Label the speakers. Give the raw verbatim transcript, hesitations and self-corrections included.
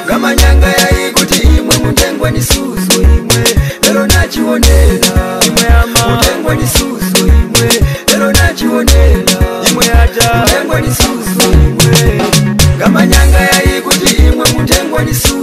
Speaker 1: Gamanyanga yai kuti imwe mutengwa ni susu imwe lero nachionera imwe ama mutengwa ni susu imwe lero nachionera imwe aja mutengwa ni susu imwe Gamanyanga yai kuti imwe mutengwa ni susu